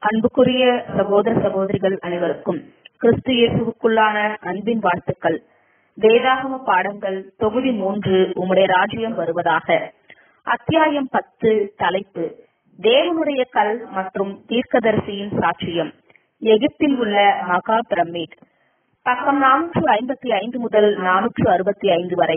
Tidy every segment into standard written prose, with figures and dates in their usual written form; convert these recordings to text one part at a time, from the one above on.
அன்புக்குரிய சகோதர சகோதரிகள் அனைவருக்கும் கிறிஸ்து இயேசுவுக்குள்ளான அன்பின் வாழ்த்துக்கள். வேதாகம பாடங்கள் தொகுதி 3 உம்முடைய ராஜ்யம் வருவதாக. அத்தியாயம் 10. தலைப்பு தேவனுடைய கல் மற்றும் தீர்க்கதரிசியின் சாட்சியம். எகிப்தில் உள்ள மகா பிரமிட். பக்கம் 455 முதல் 465 வரை.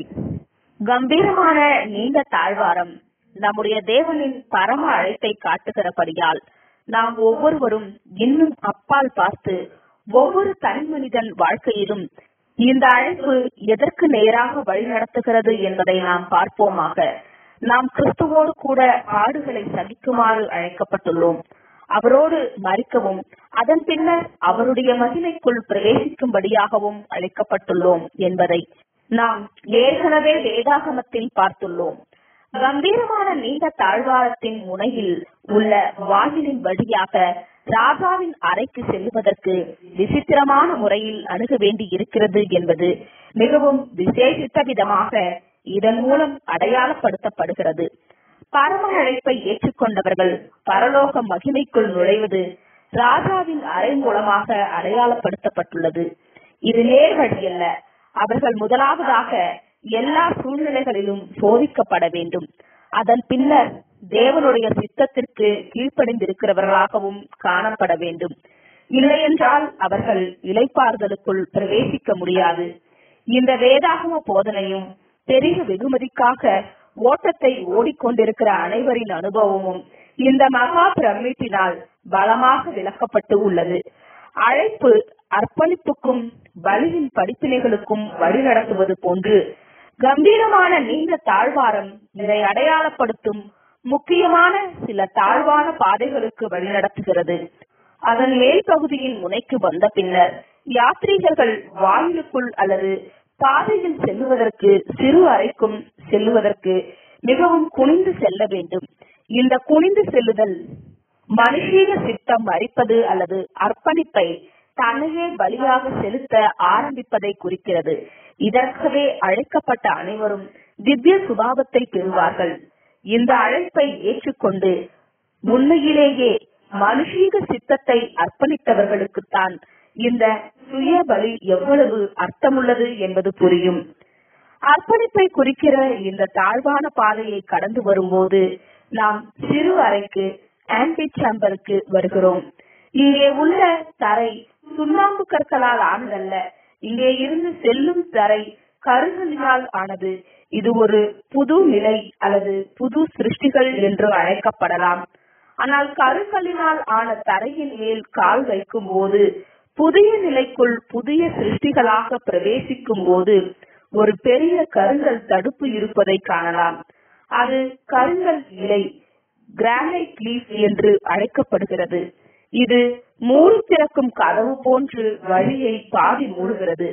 கம்பீரமான நீண்ட தாழ்வாரம் நம்முடைய தேவனின் பரம அழைப்பை காட்டுகிறபடியால் நாம் ஒவ்வொருவரும் இன்னும் அப்பால் பார்த்து ஒவ்வொரு தனி மனிதன் வாழ்க்கையிலும் இந்த அழைப்பு எதற்கு நேராக வழிநடத்துகிறது என்பதை நாம் பார்ப்போமாக. நாம் கிறிஸ்துவோடு கூட பாடுகளை சகிக்குமாறு அழைக்கப்பட்டுள்ளோம். அவரோடு மரிக்கவும் அதன் பின்னர் அவருடைய மகிமைக்குள் பிரவேசிக்கும்படியாகவும் அழைக்கப்பட்டுள்ளோம் என்பதை நாம் ஏற்கனவே வேதாகமத்தில் பார்த்துள்ளோம். கம்பீரமான நீண்ட தாழ்வாரத்தின் முனையில் உள்ள வாயிலின் வழியாக ராஜாவின் அறைக்கு செல்வதற்கு விசித்திரமான முறையில் அணுக வேண்டி இருக்கிறது என்பது மிகவும் விசேஷித்த விதமாக இதன் மூலம் அடையாளப்படுத்தப்படுகிறது. பரம அழைப்பை ஏற்றுக்கொண்டவர்கள் பரலோக மகிமைக்குள் நுழைவது ராஜாவின் அறை மூலமாக அடையாளப்படுத்தப்பட்டுள்ளது. இது நேர் வழியல்ல. அவர்கள் முதலாவதாக எல்லா சூழ்நிலைகளிலும் சோதிக்கப்பட வேண்டும். அதன் பின்னர் தேவனுடைய சித்தத்திற்கு கீழ்ப்படிந்திருக்கிறவர்களாகவும் காணப்பட வேண்டும். இல்லையென்றால் அவர்கள் இளைப்பாறுதலுக்குள் பிரவேசிக்க முடியாது. இந்த வேதாகம போதனையும் பெரிய வெகுமதிக்காக ஓட்டத்தை ஓடிக்கொண்டிருக்கிற அனைவரின் அனுபவமும் இந்த மகா பிரமிட்டினால் பலமாக விளக்கப்பட்டு உள்ளது. அழைப்பு அர்ப்பணிப்புக்கும் பலியின் படிப்பினைகளுக்கும் வழிநடத்துவது போன்று கம்பீரமான நீண்ட தாழ்வாரம் இதை அடையாளப்படுத்தும் முக்கியமான சில தாழ்வான பாதைகளுக்கு வழிநடத்துகிறது. அதன் மேல் பகுதியின் முனைக்கு வந்த பின்னர் யாத்ரீகர்கள் வாயிலுக்குள் அல்லது பாதையில் செல்லுவதற்கு சிறு அறைக்கும் செல்லுவதற்கு மிகவும் குனிந்து செல்ல வேண்டும். இந்த குனிந்து செல்லுதல் மனுஷீக சித்தம் மறிப்பது அல்லது அர்ப்பணிப்பை தன்னையே பலியாக செலுத்த ஆரம்பிப்பதை குறிக்கிறது. இதற்கவே அழைக்கப்பட்ட அனைவரும் திவ்ய சுபாவத்தை பெறுவார்கள். இந்த அழைப்பை ஏற்றுக்கொண்டு உண்மையிலேயே மனுஷீக சித்தத்தை அர்ப்பணித்தவர்களுக்குத்தான் இந்த சுய பலி எவ்வளவு அர்த்தமுள்ளது என்பது புரியும். அர்ப்பணிப்பை குறிக்கிற இந்த தாழ்வான பாதையை கடந்து வரும்போது நாம் சிறு அறைக்கு ஆம்பி சேம்பருக்கு வருகிறோம். இங்கே உள்ள தரை சுண்ணாம்பு கற்களால் ஆனதல்ல. இங்கே இருந்து செல்லும் தரை கருங்கலினால் ஆனது. இது ஒரு புது நிலை அல்லது புது சிருஷ்டிகள் என்று அழைக்கப்படலாம். ஆனால் கருங்கலினால் ஆன தரையின் மேல் கால் வைக்கும் போது புதிய நிலைக்குள் புதிய சிருஷ்டிகளாக பிரவேசிக்கும் போது ஒரு பெரிய கருங்கல் தடுப்பு இருப்பதை காணலாம். அது கருங்கல் இலை, கிரானைட் லீஃப் என்று அழைக்கப்படுகிறது. இது மூடி திறக்கும் கதவு போன்று வழியை பாதி மூடுகிறது.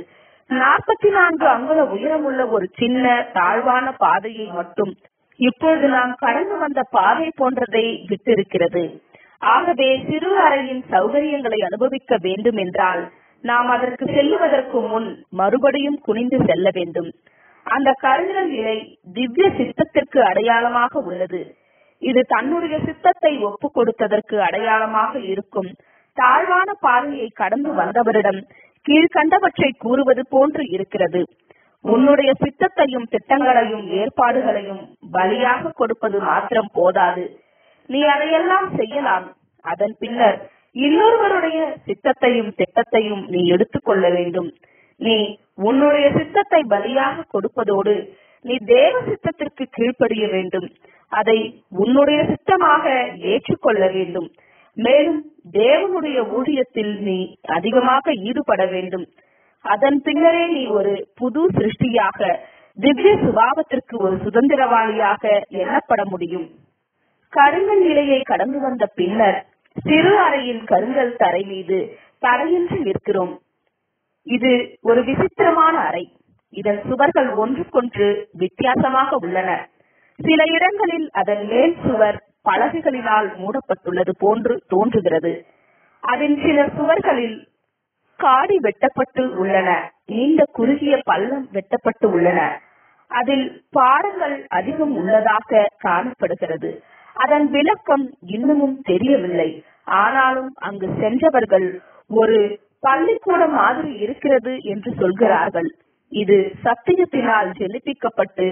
44 அங்குல உயரமுள்ள ஒரு சின்ன தாழ்வான பாதையை மட்டும் இப்பொழுது நாம் கடந்து வந்த பாதை போன்றதை விட்டிருக்கிறது. ஆகவே சிறு அறையின் சௌகரியங்களை அனுபவிக்க வேண்டும் என்றால் நாம் அதற்கு செல்லுவதற்கு முன் மறுபடியும் குனிந்து செல்ல வேண்டும். அந்த கருங்கல் இலை திவ்ய சித்தத்திற்கு அடையாளமாக உள்ளது. இது தன்னுடைய சித்தத்தை ஒப்பு கொடுத்ததற்கு அடையாளமாக இருக்கும். தாழ்வான பாதையை கடந்து வந்தவரிடம் கீழ்கண்டவற்றை கூறுவது போன்று இருக்கிறது. உன்னுடைய சித்தத்தையும் திட்டங்களையும் ஏற்பாடுகளையும் பலியாக கொடுப்பது மாத்திரம் போதாது. நீ அதையெல்லாம் செய்யலாம். அதன் பின்னர் இன்னொருவருடைய சித்தத்தையும் திட்டத்தையும் நீ எடுத்துக்கொள்ள வேண்டும். நீ உன்னுடைய சித்தத்தை பலியாக கொடுப்பதோடு நீ தேவ சித்தத்திற்கு கீழ்ப்படிய வேண்டும். அதை உன்னுடைய சித்தமாக ஏற்றுக்கொள்ள வேண்டும். மேலும் தேவனுடைய ஊழியத்தில் நீ அதிகமாக ஈடுபட வேண்டும். அதன் பின்னரே நீ ஒரு புது சிருஷ்டியாக திவ்ய சுபாவத்திற்கு ஒரு சுதந்திரவாளியாக எண்ணப்பட முடியும். கருங்கல் நிலையை கடந்து வந்த பின்னர் சிறு அறையின் கருங்கல் தரை மீது தடையின்றி நிற்கிறோம். இது ஒரு விசித்திரமான அறை. இதன் சுவர்கள் ஒன்றுக்கொன்று வித்தியாசமாக உள்ளன. சில இடங்களில் அதன் மேல் சுவர் பலகைகளினால் மூடப்பட்டுள்ளது போன்று தோன்றுகிறது. அதன் சில சுவர்களில் காடி வெட்டப்பட்டு உள்ளன. நீண்ட குறுகிய பள்ளம் வெட்டப்பட்டு உள்ளன. அதில் பாடங்கள் அதிகம் உள்ளதாக காணப்படுகிறது. அதன் விளக்கம் இன்னமும் தெரியவில்லை. ஆனாலும் அங்கு சென்றவர்கள் ஒரு பள்ளிக்கூடம் மாதிரி இருக்கிறது என்று சொல்கிறார்கள். இது சத்தியத்தினால் ஜெனிப்பிக்கப்பட்டு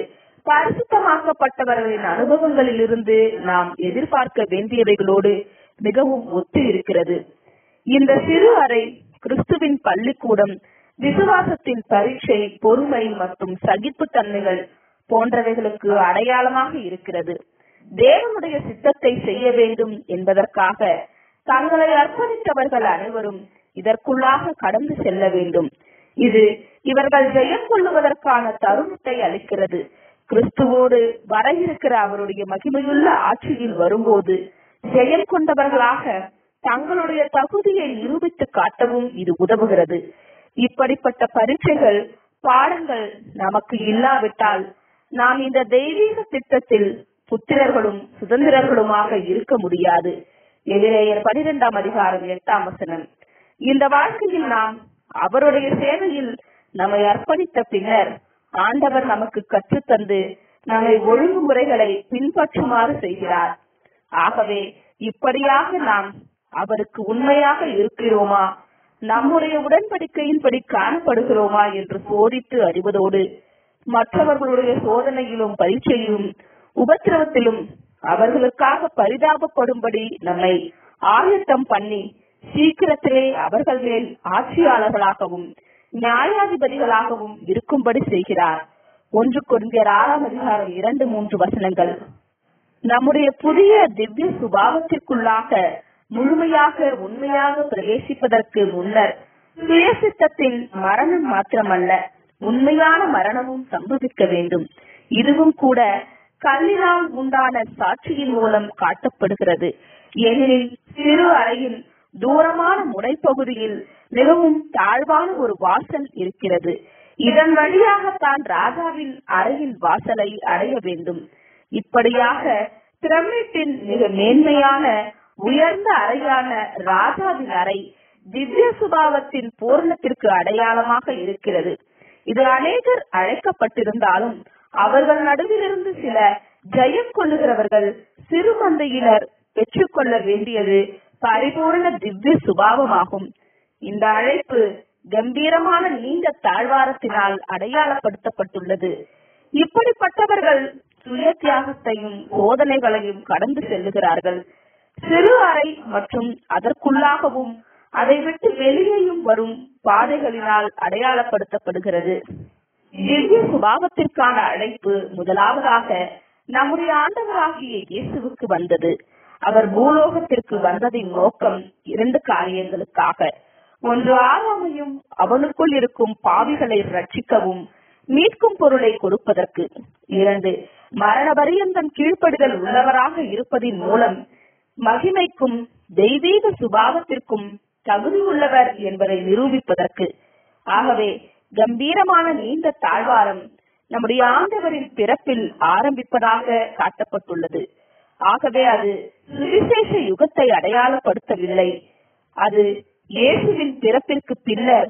பரிசுத்தமாக்கப்பட்டவர்களின் அனுபவங்களிலிருந்து நாம் எதிர்பார்க்க வேண்டியவைகளோடு மிகவும் ஒத்து இருக்கிறது. இந்த சிறு அறை கிறிஸ்துவின் பள்ளிக்கூடம் விசுவாசத்தின் பரீட்சை, பொறுமை மற்றும் சகிப்புத்தன்மைகள் போன்றவைகளுக்கு அடையாளமாக இருக்கிறது. தேவனுடைய சித்தத்தை செய்ய வேண்டும் என்பதற்காக தங்களை அர்ப்பணித்தவர்கள் அனைவரும் இதற்குள்ளாக கடந்து செல்ல வேண்டும். இது இவர்கள் ஜெயம் கொள்ளுவதற்கான தருணத்தை அளிக்கிறது. கிறிஸ்துவோடு வர இருக்கிற அவருடைய மகிமையுள்ள ஆட்சியில் வரும்போது ஜெயம் கொண்டவர்களாக தங்களுடைய தகுதியை நிரூபித்து காட்டவும் இது உதவுகிறது. இப்படிப்பட்ட பரீட்சைகள், பாடங்கள் நமக்கு இல்லாவிட்டால் நாம் இந்த தெய்வீக திட்டத்தில் புத்திரர்களும் சுதந்திரர்களுமாக இருக்க முடியாது. எபிரேயர் 12ஆம் அதிகாரம் 8ஆம் வசனம். இந்த வாழ்க்கையில் நாம் அவருடைய சேவையில் நம்மை அர்ப்பணித்த பின்னர் ஆண்டவர் நமக்கு கற்றுத்தந்து நம்மை ஒழுங்குமுறைகளை பின்பற்றுமாறு செய்கிறார். ஆகவே இப்படியாக நாம் அவருக்கு உண்மையாக இருக்கிறோமா, நம்முடைய உடன்படிக்கையின்படி காணப்படுகிறோமா என்று சோதித்து அறிவதோடு மற்றவர்களுடைய சோதனையிலும் பரீட்சையிலும் உபத்திரவத்திலும் அவர்களுக்காக பரிதாபப்படும்படி நம்மை ஆயத்தம் பண்ணி சீக்கிரத்திலே அவர்கள் மேல் ஆட்சியாளர்களாகவும் நியாயாதிபதிகளாகவும் இருக்கும்படி செய்கிறார். 1 கொரிந்தியர் 6ஆம் அதிகாரம் 2-3 வசனங்கள். நம்முடைய புதிய திவ்ய சுபாவத்திற்குள்ளாக முழுமையாக உண்மையாக பிரவேசிப்பதற்கு முன்னர் சுயசித்தத்தின் மரணம் மாத்திரமல்ல, உண்மையான மரணமும் சம்பவிக்க வேண்டும். இதுவும் கூட கல்லினால் உண்டான சாட்சியின் மூலம் காட்டப்படுகிறது. ஏனெனில் சிறு அறையின் தூரமான முனைப்பகுதியில் மிகவும் தாழ்வான ஒரு வாசல் இருக்கிறது. இதன் வழியாகத்தான் ராஜாவின் அறையின் வாசலை அடைய வேண்டும். இப்படியாக பிரமிட்டின் மிக மேன்மையான உயர்ந்த அறையான ராஜாவின் அறை திவ்ய சுபாவத்தின் பூரணத்திற்கு அடையாளமாக இருக்கிறது. இது அநேகர் அழைக்கப்பட்டிருந்தாலும் அவர்கள் நடுவிலிருந்து சில ஜெயம் கொள்ளுகிறவர்கள் சிறு மந்தையினர் பெற்றுக்கொள்ள வேண்டியது பரிபூர்ண திவ்ய சுபாவமாகும். இந்த அழைப்பு கம்பீரமான நீண்ட தாழ்வாரத்தினால் அடையாளப்படுத்தப்பட்டுள்ளது. இப்படிப்பட்டவர்கள் சுய தியாகத்தையும் சோதனைகளையும் கடந்து செல்லுகிறார்கள். சிறு அறை மற்றும் அதற்குள்ளாகவும் அதை விட்டு வெளியேயும் வரும் பாதைகளினால் அடையாளப்படுத்தப்படுகிறது. திவ்ய சுபாவத்திற்கான அழைப்பு முதலாவதாக நம்முடைய ஆண்டவராகிய இயேசுவுக்கு வந்தது. அவர் பூலோகத்திற்கு வந்ததின் நோக்கம் 2 காரியங்களுக்காக. 1, ஆதாமையும் அவனுக்குள் இருக்கும் பாவிகளை ரட்சிக்கவும் மீட்கும் பொருளை கொடுப்பதற்கு. 2, மரண பரியந்தம் கீழ்ப்படிதல் உள்ளவராக இருப்பதின் மூலம் மகிமைக்கும் தெய்வீக சுபாவத்திற்கும் தகுதி உள்ளவர் என்பதை நிரூபிப்பதற்கு. ஆகவே கம்பீரமான நீண்ட தாழ்வாரம் நம்முடைய ஆண்டவரின் பிறப்பில் ஆரம்பிப்பதாக காட்டப்பட்டுள்ளது. ஆகவே அது சுவிசேஷ யுகத்தை அடையாளப்படுத்தவில்லை. அது இயேசுவின் பிறப்பிற்கு பின்னர்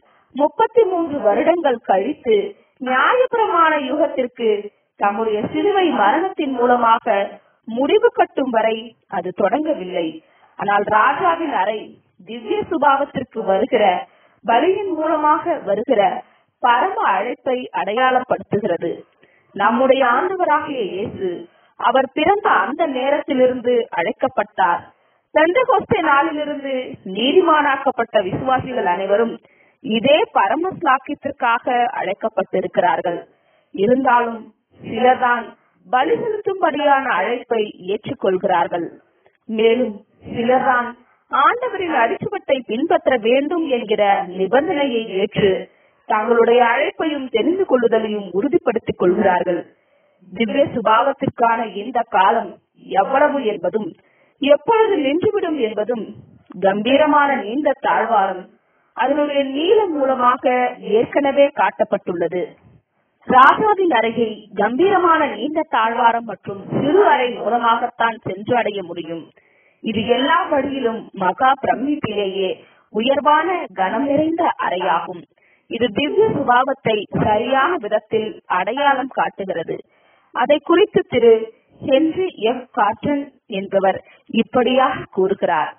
33 வருடங்கள் கழித்து நியாயப்பிரமாண யுகத்திற்கு தம்முடைய சிலுவை மரணத்தின் மூலமாக முடிவு கட்டும் வரை அது தொடங்கவில்லை. ஆனால் ராஜாவின் அறை திவ்ய சுபாவத்திற்கு வருகிற பலியின் மூலமாக வருகிற பரம அழைப்பை அடையாளப்படுத்துகிறது. நம்முடைய ஆண்டவராகிய இயேசு அவர் பிறந்த அந்த நேரத்திலிருந்து அழைக்கப்பட்டார். பெந்தெகோஸ்தே நாளிலிருந்து நீதிமானாக்கப்பட்ட விசுவாசிகள் அனைவரும் இதே பரம ஸ்லாக்கியத்திற்காக அழைக்கப்பட்டிருக்கிறார்கள். இருந்தாலும் சிலர்தான் பலி செலுத்தும்படியான அழைப்பை ஏற்றுக்கொள்கிறார்கள். மேலும் சிலர்தான் ஆண்டவரின் அடிச்சுவட்டை பின்பற்ற வேண்டும் என்கிற நிபந்தனையை ஏற்று தங்களுடைய அழைப்பையும் தெரிந்து கொள்ளுதலையும் உறுதிப்படுத்திக் கொள்கிறார்கள். திவ்ய சுபாவத்திற்கான இந்த காலம் எவ்வளவு என்பதும் எப்பொழுது நின்றுவிடும் என்பதும் கம்பீரமான நீண்ட தாழ்வாரம் அதனுடைய நீளம் மூலமாக ஏற்கனவே காட்டப்பட்டுள்ளது. ராஜாவின் அறையில் கம்பீரமான நீண்ட தாழ்வாரம் மற்றும் சிறு அறை மூலமாகத்தான் சென்று அடைய முடியும். இது எல்லா வழியிலும் மகா பிரமிப்பிலேயே உயர்வான கனம் நிறைந்த அறையாகும். இது திவ்ய சுபாவத்தை சரியான விதத்தில் அடையாளம் காட்டுகிறது. அதை குறித்து திரு ஹென்றி எஃப் கார்டன் என்பவர் இப்படியாக கூறுகிறார்.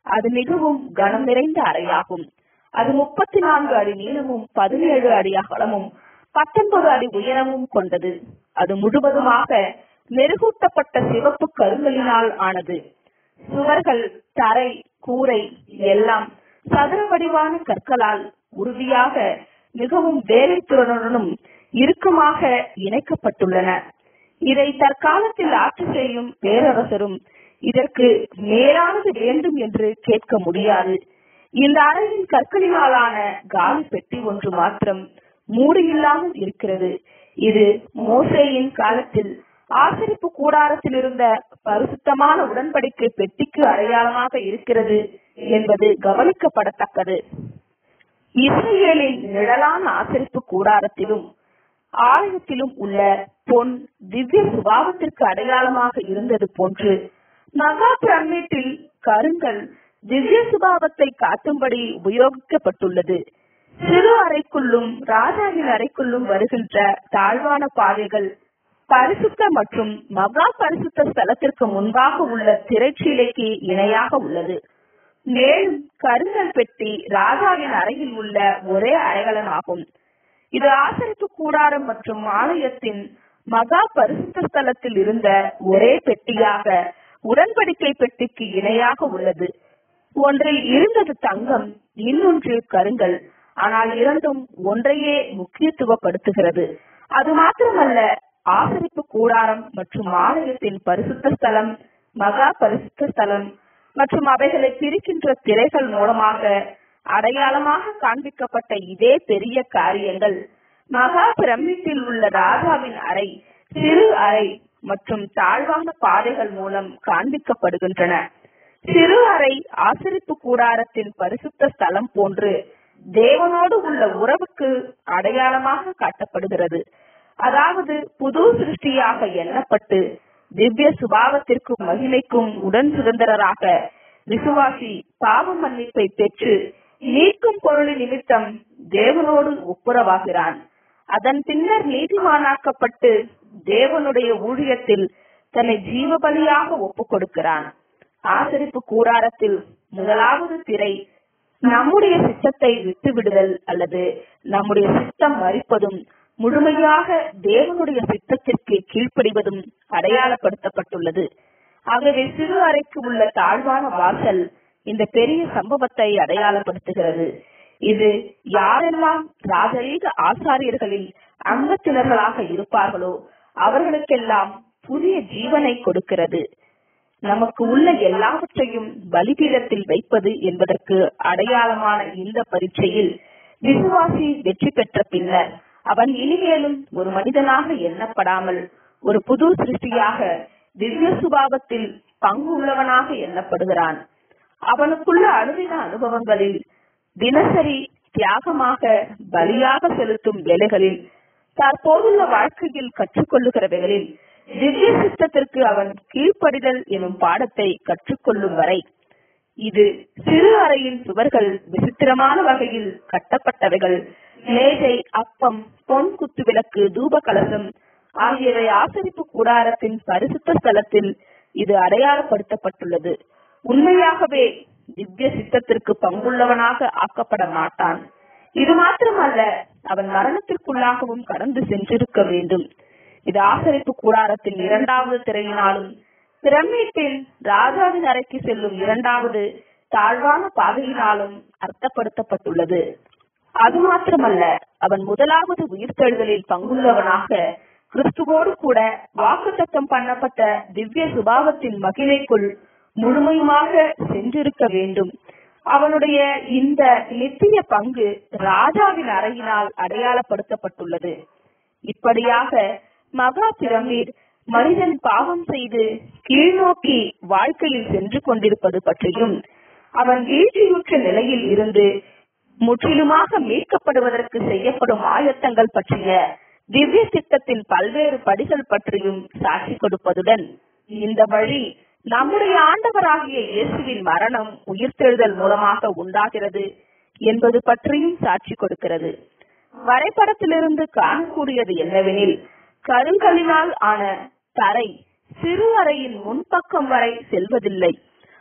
அது மிகவும் கனம் நிறைந்த அறையாகும். அது 34 அடி நீளமும் 17 அடி அகலமும் 19 அடி உயரமும் கொண்டது. அது முழுவதுமாக மெருகூட்டப்பட்ட சிவப்பு கருங்கலினால் ஆனது. சுவர்கள், தரை, கூரை எல்லாம் சதுர வடிவான கற்களால் உறுதியாக மிகவும் வேலைத்திறனுடனும் இறுக்கமாக இணைக்கப்பட்டுள்ளன. இதை தற்காலத்தில் ஆட்சி செய்யும் பேரரசரும் இதற்கு மேலானது வேண்டும் என்று கேட்க முடியாது. இந்த அறையின் கற்களினாலான காலி பெட்டி ஒன்று மாத்திரம் மூடியில்லாமல் இருக்கிறது. இது மோசேயின் காலத்தில் ஆசரிப்பு கூடாரத்தில் இருந்த பரிசுத்தமான உடன்படிக்கை பெட்டிக்கு அடையாளமாக இருக்கிறது என்பது கவனிக்கப்படத்தக்கது. இஸ்ரவேலின் நிழலான ஆசரிப்பு கூடாரத்திலும் ஆலயத்திலும் உள்ள பொன் திவ்ய சுபாவத்திற்கு அடையாளமாக இருந்தது போன்று மகா பிரமிட்டில் கருங்கல் திவ்ய சுபாவத்தை காட்டும்படி உபயோகிக்கப்பட்டுள்ளது. சிறு அறைக்குள்ளும் ராஜாவின் அறைக்குள்ளும் வருகின்ற தாழ்வான பாதைகள் பரிசுத்த மற்றும் மகா பரிசுத்த ஸ்தலத்திற்கு முன்பாக உள்ள திரைச்சீலைக்கு இணையாக உள்ளது. மேலும் கருங்கல் பெட்டி ராஜாவின் அறையில் உள்ள ஒரே அறைகளன் ஆகும். இது ஆசரிப்பு கூடாரம் மற்றும் ஆலயத்தின் மகா பரிசுத்த ஸ்தலத்தில் இருந்த ஒரே பெட்டியாக உடன்படிக்கை பெட்டிக்கு இணையாக உள்ளது. ஒன்றில் இருந்தது தங்கம், இன்னொன்று கருங்கல். ஆனால் இரண்டும் ஒன்றையே முக்கியத்துவப்படுத்துகிறது. அது மாத்திரமல்ல, ஆசரிப்பு கூடாரம் மற்றும் ஆலயத்தின் பரிசுத்த ஸ்தலம், மகா பரிசுத்த ஸ்தலம் மற்றும் அவைகளை பிரிக்கின்ற திரைகள் மூலமாக அடையாளமாக காண்பிக்கப்பட்ட இதே பெரிய காரியங்கள் மகா பிரமிட்டில் உள்ள ராஜாவின் அறை, சிறு அறை மற்றும் தாழ்வான பாதைகள் மூலம் காண்பிக்கப்படுகின்றன. சிறு அறை ஆசரிப்பு கூடாரத்தின் பரிசுத்த ஸ்தலம் போன்று தேவனோடு உள்ள உறவுக்கு அடையாளமாக காட்டப்படுகிறது. அதாவது புது சிருஷ்டியாக எண்ணப்பட்டு திவ்ய சுபாவத்திற்கும் மகிமைக்கும் உடன் சுதந்திரராக விசுவாசி பாவ மன்னிப்பை பெற்று நீக்கும் பொருளின் நிமித்தம் தேவனோடு ஒப்புரவாகிறான். அதன் பின்னர் நீதிமானாக்கப்பட்டு தேவனுடைய ஊழியத்தில் தன்னை ஜீவ பலியாக ஒப்புக் கொடுக்கிறான். ஆசரிப்பு கூடாரத்தில் முதலாவது திரை நம்முடைய சித்தத்தை விட்டுவிடுதல் அல்லது நம்முடைய சித்தம் மறிப்பதும் முழுமையாக தேவனுடைய சித்தத்திற்கு கீழ்ப்படிவதும் அடையாளப்படுத்தப்பட்டுள்ளது. ஆகவே சிறு அறைக்கு உள்ள தாழ்வான வாசல் இந்த பெரிய சம்பவத்தை அடையாளப்படுத்துகிறது. இது யாரெல்லாம் ராஜரீக ஆசாரியர்களில் அங்கத்தினர்களாக இருப்பார்களோ அவர்களுக்கெல்லாம் புதிய ஜீவனை கொடுக்கிறது. நமக்கு உள்ள எல்லாவற்றையும் பலிபீடத்தில் வைப்பது என்பதற்கு அடையாளமான இந்த பரீட்சையில் விசுவாசி வெற்றி பெற்ற பின்னர் அவன் இனிமேலும் ஒரு மனிதனாக எண்ணப்படாமல் ஒரு புது சிருஷ்டியாக திவ்ய சுபாவத்தில் பங்கு உள்ளவனாக எண்ணப்படுகிறான். அவனுக்குள்ள அனுதின அனுபவங்களில், தினசரி தியாகமாக பலியாக செலுத்தும் வேலைகளில், தற்போதுள்ள வாழ்க்கையில் கற்றுக்கொள்ளுகிறவைகளில் திவ்ய சித்தத்திற்கு அவன் கீழ்ப்படிதல் எனும் பாடத்தை கற்றுக்கொள்ளும் வரை இது சிறு அறையின் சுவர்கள் விசித்திரமான வகையில் கட்டப்பட்டவைகள், மேஜை, அப்பம், பொன் குத்து விளக்கு, தூப கலசம் ஆகியவை ஆசரிப்பு கூடாரத்தின் பரிசுத்த ஸ்தலத்தில் இது அடையாளப்படுத்தப்பட்டுள்ளது. உண்மையாகவே திவ்ய சித்தத்திற்கு பங்குள்ளவனாக ஆக்கப்பட மாட்டான். இது மாத்திரமல்ல, அவன் மரணத்திற்குள்ளாகவும் கடந்து சென்றிருக்க வேண்டும். இது ஆசரிப்பு கூடாரத்தின் இரண்டாவது திரையினாலும் பிரமிட்டில் ராஜாவின் அறைக்கு செல்லும் இரண்டாவது தாழ்வான பாதையினாலும் அர்த்தப்படுத்தப்பட்டுள்ளது. அது மாத்திரமல்ல, அவன் முதலாவது உயிர்த்தெழுதலில் பங்குள்ளவனாக கிறிஸ்துவோடு கூட வாக்குத்தத்தம் பண்ணப்பட்ட திவ்ய சுபாவத்தின் மகிமைக்குள் முழுமையுமாக சென்றிருக்க வேண்டும். அவனுடைய இந்த நித்திய பங்கு ராஜாவின் அறையினால் அடையாளப்படுத்தப்பட்டுள்ளது. இப்படியாக மகா பிரமிட் மனிதன் பாவம் செய்து கீழ்நோக்கி வாழ்க்கையில் சென்று கொண்டிருப்பது பற்றியும், அவன் வீழ்ச்சியுற்ற நிலையில் இருந்து முற்றிலுமாக மீட்கப்படுவதற்கு செய்யப்படும் ஆயத்தங்கள் பற்றிய திவ்ய சித்தத்தின் பல்வேறு படிகள் பற்றியும் சாட்சி கொடுப்பதுடன், இந்த வழி நம்முடைய ஆண்டவராகிய இயேசுவின் மரணம் உயிர்த்தெழுதல் மூலமாக உண்டாகிறது என்பது பற்றியும் சாட்சி கொடுக்கிறது. வரைபடத்திலிருந்து காணக்கூடியது என்னவெனில், கருங்கலினால் ஆன தரை சிறு அறையின் முன்பக்கம் வரை செல்வதில்லை.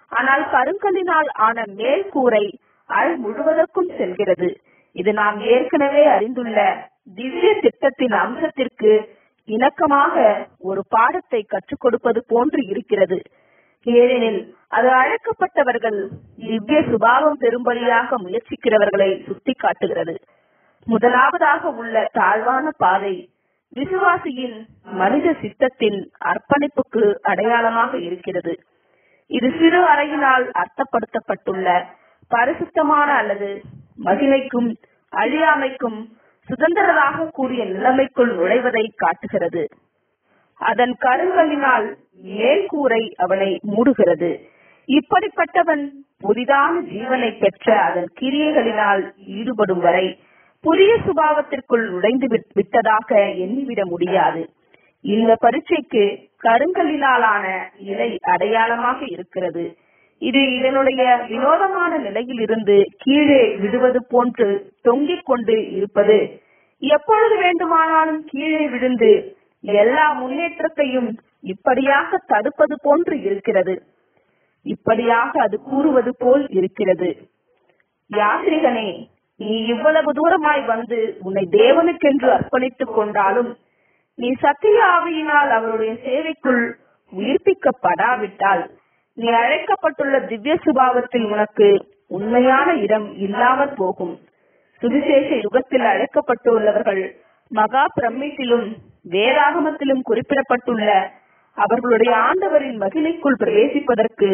ஆனால் கருங்கல்லினால் ஆன மேல் கூரை அறை முழுவதற்கும் செல்கிறது. இது நாம் ஏற்கனவே அறிந்துள்ள திவ்ய திட்டத்தின் அம்சத்திற்கு இணக்கமாக ஒரு பாடத்தை கற்றுக் கொடுப்பது போன்று இருக்கிறது. ஏனெனில் அது அழைக்கப்பட்டவர்கள் திவ்ய சுபாவம் பெறும்படியாக முயற்சிக்கிறவர்களை சுட்டிக்காட்டுகிறது. முதலாவதாக உள்ள தாழ்வான பாதை விசுவாசியின் மனித சித்தத்தின் அர்ப்பணிப்புக்கு அடையாளமாக இருக்கிறது. இது சிறு அறையினால் அர்த்தப்படுத்தப்பட்டுள்ள பரிசுத்தமான அல்லது மகிமைக்கும் அழியாமைக்கும் சுதந்திரராக கூடிய நிலைமைக்குள் நுழைவதை காட்டுகிறது. அதன் கருங்கல்லினால் மேல்கூரை அவனை மூடுகிறது. இப்படிப்பட்டவன் புதிதான ஜீவனை பெற்ற அதன் கிரியைகளினால் ஈடுபடும் வரை புதிய சுபாவத்திற்குள் நுழைந்து விட்டதாக எண்ணிவிட முடியாது. இந்த பரீட்சைக்கு கருங்கல்லினாலான நிலை அடையாளமாக இருக்கிறது. இது இதனுடைய வினோதமான நிலையில் இருந்து கீழே விடுவது போன்று தொங்கிக் கொண்டு இருப்பது, எப்பொழுது வேண்டுமானாலும் கீழே விழுந்து எல்லா முன்னேற்றத்தையும் இப்படியாக தடுப்பது போன்று இருக்கிறது. இப்படியாக அது கூறுவது போல் இருக்கிறது, யாத்ரிகனே, நீ இவ்வளவு தூரமாய் வந்து உன்னை தேவனுக்கென்று அர்ப்பணித்துக் கொண்டாலும் நீ சத்திய ஆவியினால் அவருடைய சேவைக்குள் உயிர்ப்பிக்கப்படாவிட்டால் நீ அழைக்கப்பட்டுள்ள திவ்ய சுபாவத்தில் உனக்கு உண்மையான இடம் இல்லாமல் போகும். சுவிசேஷ யுகத்தில் அழைக்கப்பட்டுள்ளவர்கள் மகா பிரமிட்டிலும் வேதாகமத்திலும் குறிப்பிடப்பட்டுள்ள அவர்களுடைய ஆண்டவரின் மகிமைக்குள் பிரவேசிப்பதற்கு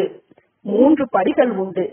3 படிகள் உண்டு.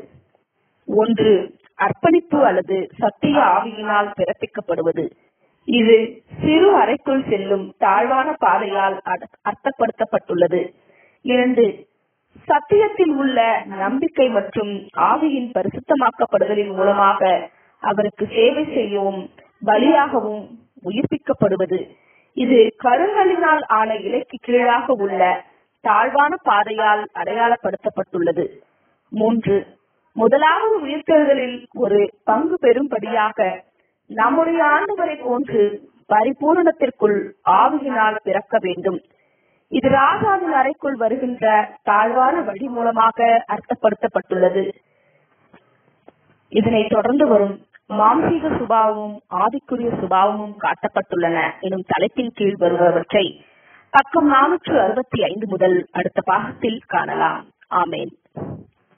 1, அர்ப்பணிப்பு அல்லது சத்திய ஆவியினால் பிறப்பிக்கப்படுவது. இது சிறு அறைக்குள் செல்லும் தாழ்வான பாதையால் அர்த்தப்படுத்தப்பட்டுள்ளது. 2, சத்தியத்தில் உள்ள நம்பிக்கை மற்றும் ஆவியின் பரிசுத்தமாக்கப்படுதலின் மூலமாக அவருக்கு சேவை செய்யவும் பலியாகவும் உயிர்ப்பிக்கப்படுவது. இது கருங்கல்லினால் ஆன இலைக்கு கீழாக உள்ள தாழ்வான பாதையால் அடையாளப்படுத்தப்பட்டுள்ளது. 3, முதலாவது உயிர்த்தெழுதலில் ஒரு பங்கு பெறும்படியாக நம்முடைய ஆண்டவரை போன்று பரிபூரணத்திற்குள் ஆவியினால் பிறக்க வேண்டும். இது ராஜாவின் அறைக்குள் வருகின்ற தாழ்வான வழி மூலமாக அர்த்தப்படுத்தப்பட்டுள்ளது. இதனை தொடர்ந்து வரும் மாம்சீக சுபாவமும் ஆவிக்குரிய சுபாவமும் காட்டப்பட்டுள்ளன எனும் தலைப்பின் கீழ் வருபவற்றை பக்கம் 465 முதல் அடுத்த பாகத்தில் காணலாம். ஆமேன்.